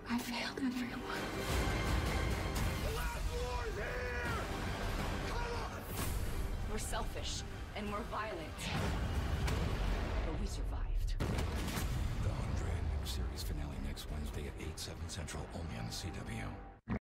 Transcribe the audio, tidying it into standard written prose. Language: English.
I failed everyone. The last war's here! Come on! We're selfish, and we're violent. But we survived. The 100 series finale next Wednesday at 8/7 Central, only on the CW.